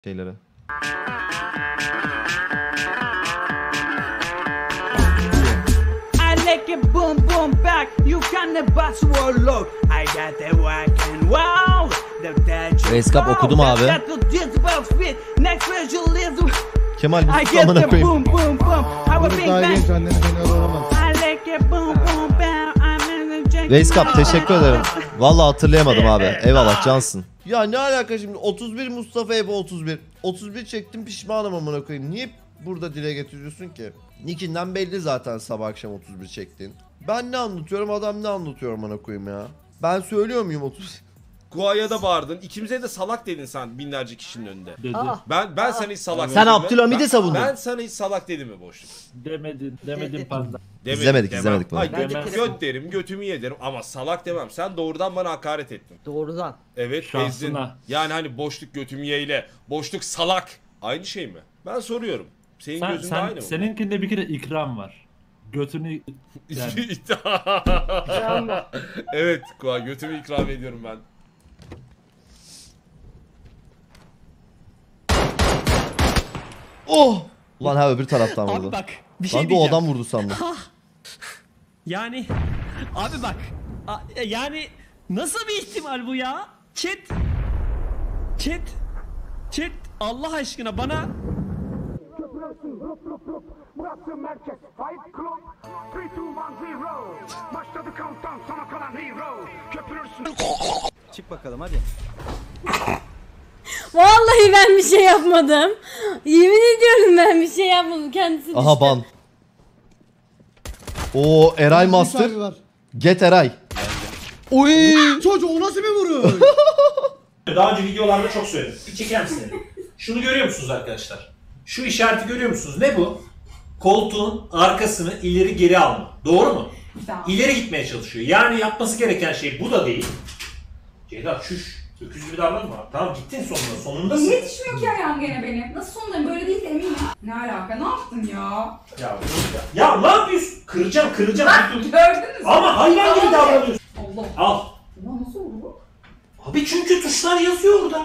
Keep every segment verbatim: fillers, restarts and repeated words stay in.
şeyleri. Reskap okudum abi. Kemal bir amına koyayım. Reskap teşekkür ederim. Vallahi hatırlayamadım abi. Eyvallah cansın. Ya ne alaka şimdi otuz bir Mustafa Ebe otuz bir. otuz bir çektim pişmanım amına koyayım. Niye burada dile getiriyorsun ki? Nickinden belli zaten sabah akşam otuz bir çektin. Ben ne anlatıyorum adam ne anlatıyor amına koyayım ya. Ben söylüyor muyum otuz? Gua'ya da bağırdın. İkimize de salak dedin sen binlerce kişinin önünde. Dedi. Ben ben sana hiç salak Sen dedim mi? Abdülhamid'i Ben- savundun. Ben sana hiç salak dedim mi boşluk? Demedin, demedin panda. Demedim, İzlemedik, demem. izlemedik bunu. Hayır, göt, Demem. göt derim, götümü yederim ama salak demem. Sen doğrudan bana hakaret ettin. Doğrudan. Evet, Şansına. ezdin. Yani hani boşluk götümü yeyle, boşluk salak. Aynı şey mi? Ben soruyorum. Senin Sen, gözünde sen, aynı mı? seninkinde bir kere ikram var. Götünü yani. Evet, Gua götümü ikram ediyorum ben. Oh! Ulan ha öbür taraftan vurdu. Abi bak bir şey Ben de o diyeceğim. adam vurdu sandım. Yani abi bak a- yani nasıl bir ihtimal bu ya? Chat Chat Chat Allah aşkına bana Burası merkez Fight Club üç, iki, bir, zero. Başladı countdown sana kalan hero. Köpürürsün. Çık bakalım hadi. Vallahi ben bir şey yapmadım. Yemin ediyorum ben bir şey yapmadım. Kendisi Aha düştü. ban. Oo Eray Master. Get Eray. Uy! Çocuğu o nasıl bir vuruş? Daha önce videolarda çok söyledim. Bir çeker misin? Şunu görüyor musunuz arkadaşlar? Şu işareti görüyor musunuz? Ne bu? Koltuğun arkasını ileri geri alma. Doğru mu? İleri gitmeye çalışıyor. Yani yapması gereken şey bu da değil. Ceyda çüş. Öküz gibi davranma. Tamam gittin sonunda. Sonundasın. Yetişmiyor ki ayağım gene benim. Nasıl sonundayım? Böyle değil de eminim. Ne alaka? Ne yaptın ya? Ya, ya, ya ne yapıyorsun? Kıracağım kıracağım. Bak gördünüz mü? Ama hayvan gibi davranıyorsun. Allah. Al. Ulan nasıl oldu? Abi çünkü tuşlar yazıyor orada.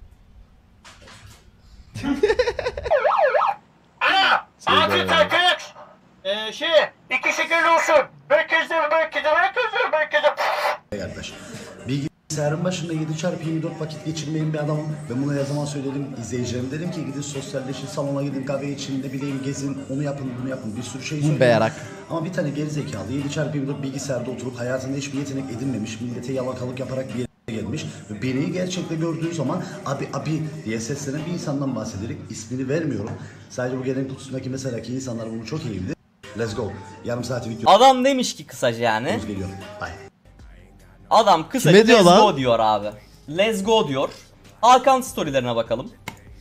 Ana! Acil takip! Eee şey, iki şekilli olsun. Merkezde, merkezde, merkezde, merkezde. Kardeş. Bilgisayarın başında yedi çarpı yirmi dört vakit geçirmeyen bir adamım. Ben bunu her zaman söyledim izleyicilerim. Dedim ki gidin sosyalleşin, salona gidin, kahve için, ne bileyim gezin, onu yapın, bunu yapın. Bir sürü şey söyledim. Beyarak. Ama bir tane gerizekalı yedi çarpı yirmi dört bilgisayarda oturup hayatında hiçbir yetenek edinmemiş, millete yalakalık yaparak bir yere gelmiş. Ve beni gerçekte gördüğü zaman abi abi diye seslenen bir insandan bahsederek ismini vermiyorum. Sadece bu gelen kutusundaki mesela ki insanlar bunu çok iyi bilir. Let's go. Yarım saati video. Adam demiş ki kısaca yani. Geliyor. Bye. Adam kısaca Kime diyor let's lan? go diyor abi. Let's go diyor. Hakan storylerine bakalım.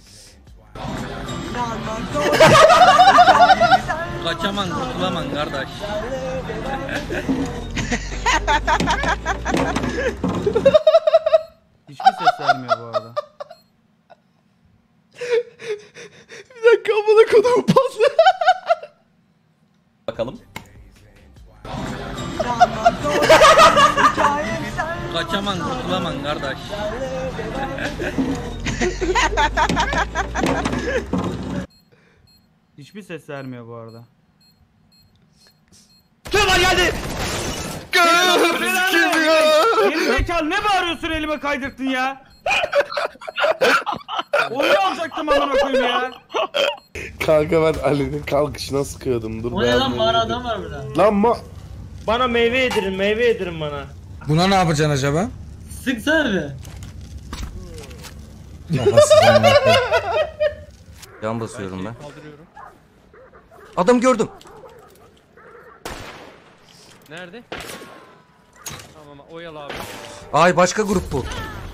kaçaman kurtulaman kardeş. Hiçbir ses vermiyor bu arada. Bir dakika amına kodumu pasla. Bakalım. Kaçaman kurtulaman kardeş. Hiçbir ses vermiyor bu arada. Kemal geldi. Kim ya? Gerizekalı ne bağırıyorsun elime kaydırttın ya? Onu alacaktım amına koyayım ya. Kanka ben Ali'nin kalkışına sıkıyordum. Dur. O ne lan var adam var burada. Lan ma... Bana meyve yedirin meyve yedirin bana. Buna ne yapacaksın acaba? Sıksana bir. Can basıyorum ben. Adam gördüm. Nerede? Tamam oyalı abi. Ay başka grup bu.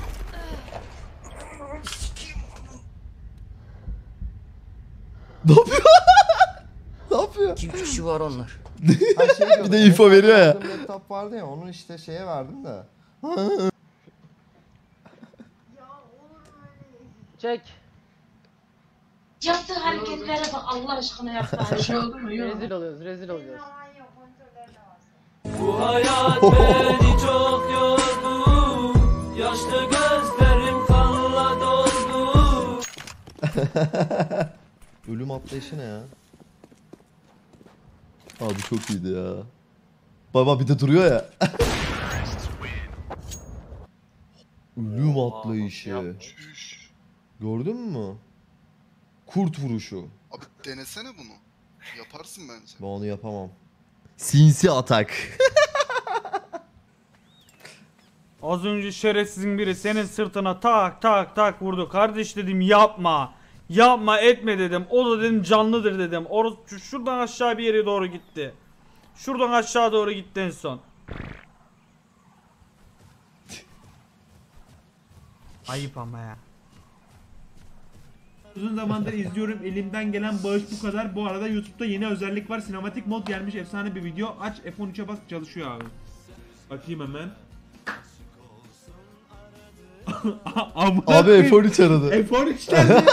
Ne yapıyor? Ne yapıyor? İki üç kişi var onlar. Bir de info veriyor ya. Laptop vardı ya onu işte şeye verdim de. Çek. Yaptığı hareketlere bak Allah aşkına yaptığı şey olur mu? Rezil oluyoruz, rezil oluyoruz. Bu hayat beni çok yordu. Yaşlı gözlerim kanla doldu. Ölüm atlayışı ne ya? Abi çok iyiydi ya. Baba bir de duruyor ya. Ölüm atlayışı. Gördün mü? Kurt vuruşu. Abi denesene bunu. Yaparsın bence. Ben onu yapamam. Sinsi atak. Az önce şerefsizin biri senin sırtına tak tak tak vurdu. Kardeş dedim yapma. Yapma etme dedim. O da dedim canlıdır dedim. Orası şuradan aşağı bir yere doğru gitti. Şuradan aşağı doğru gitti en son. Ayıp ama ya. Uzun zamandır izliyorum. Elimden gelen bağış bu kadar. Bu arada YouTube'da yeni özellik var. Sinematik mod gelmiş. Efsane bir video. Aç F on üçe bas, çalışıyor abi. Bakayım hemen. Abi F on üç aradı. F on üç nerede?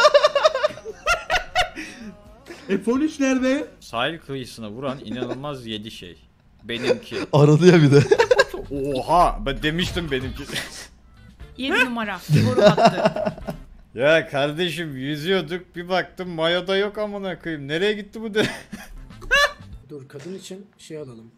F on üç nerede? Sahil kıyısına vuran inanılmaz yedi şey. Benimki. Aradı ya bir de. Oha, ben demiştim benimki. yedi numara. Boru battı. Ya kardeşim yüzüyorduk, bir baktım mayoda yok amına koyayım. Nereye gitti bu de? Dur, kadın için şey alalım.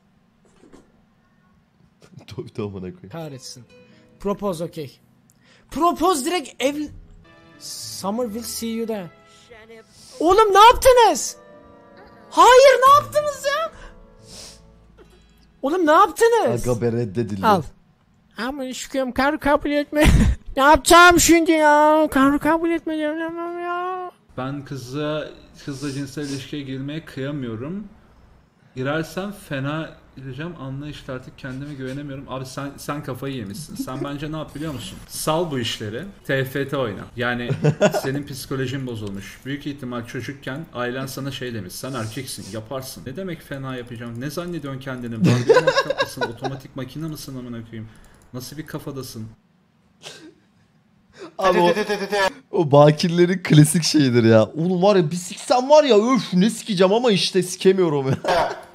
Tabii tamam, amına koyayım. Kahretsin. Propose okey. Propose direkt ev... Summer will see you there. Oğlum ne yaptınız? Hayır, ne yaptınız ya? Oğlum ne yaptınız? Aga be reddedildi. Al. Ama şükürüm karı kabul etme. Ne yapacağım şimdi ya? Karı kabul etme diyorum ya. Ben kızla kızla cinsel ilişkiye girmeye kıyamıyorum. Girersem fena gireceğim, anlayışla artık kendime güvenemiyorum. Abi sen sen kafayı yemişsin. Sen bence ne yap biliyor musun? Sal bu işleri. T F T oyna. Yani senin psikolojin bozulmuş. Büyük ihtimal çocukken ailen sana şey demiş. Sen erkeksin, yaparsın. Ne demek fena yapacağım? Ne zannediyorsun kendini? Barbie matkap mısın? Otomatik makine mısın amına koyayım? Nasıl bir kafadasın? Abi o, o bakirlerin klasik şeyidir ya. Oğlum var ya bir siksem var ya, öf ne sikeceğim ama işte sikemiyorum ya.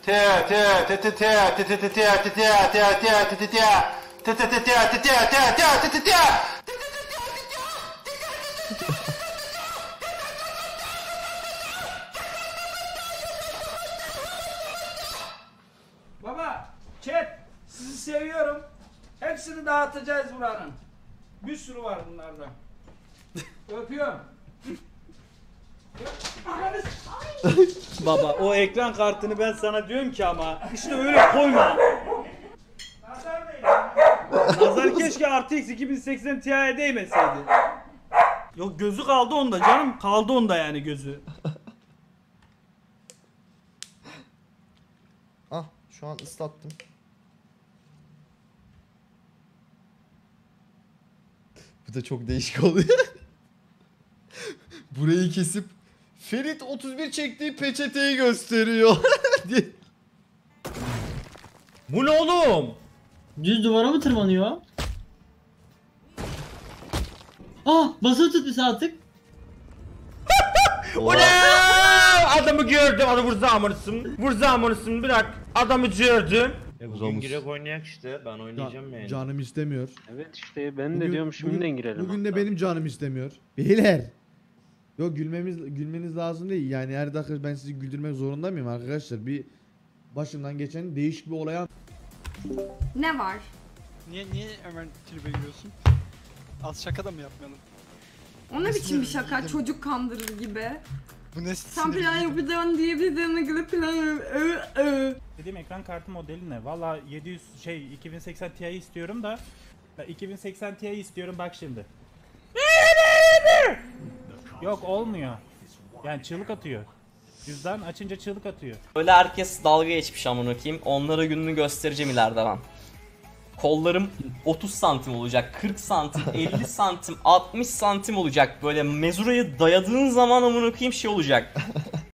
Baba, chat, sizi seviyorum. Hepsini dağıtacağız buranın. Bir sürü var bunlardan. Öpüyorum. Baba o ekran kartını ben sana diyorum ki ama işte öyle koyma. Nazar değil. Nazar keşke R T X iki bin seksen Ti'ye değmeseydi. Yok gözü kaldı onda canım. Kaldı onda yani gözü. Ah şu an ıslattım. Bu da çok değişik oluyor. Burayı kesip Ferit otuz bir çektiği peçeteyi gösteriyor. Bu ne oğlum? Düz duvara mı tırmanıyor? Ah, basılı tut bir sağ tık. O ne? Adamı gördüm. Adamı vur zamanısın. Vur zamanısın. Bırak. Adamı gördüm. E bugün girek oynayak işte. Ben oynayacağım yani. Canım istemiyor. Evet işte ben Bugün- de diyorum şimdiden bugün- girelim. Bugün de hatta. benim canım istemiyor. Beyler. Yok gülmemiz gülmeniz lazım değil. Yani her dakika ben sizi güldürmek zorunda mıyım arkadaşlar? Bir başımdan geçen değişik bir olay an- Ne var? Niye niye hemen tribe giriyorsun? Az şaka da mı yapmayalım? O ne biçim bir şaka? Çocuk kandırır gibi. Bu ne Sen plan yapacağın diye bir de göre plan yap. Ö, ö. Dediğim ekran kartı modeli ne? Valla yedi yüz şey iki bin seksen Ti istiyorum da ben iki bin seksen Ti istiyorum bak şimdi. Yok olmuyor. Yani çığlık atıyor. Cüzdan açınca çığlık atıyor. Öyle herkes dalga geçmiş amına koyayım. Onlara gününü göstereceğim ileride ben. Kollarım otuz santim olacak, kırk santim, elli santim, altmış santim olacak. Böyle mezurayı dayadığın zaman amına koyayım şey olacak.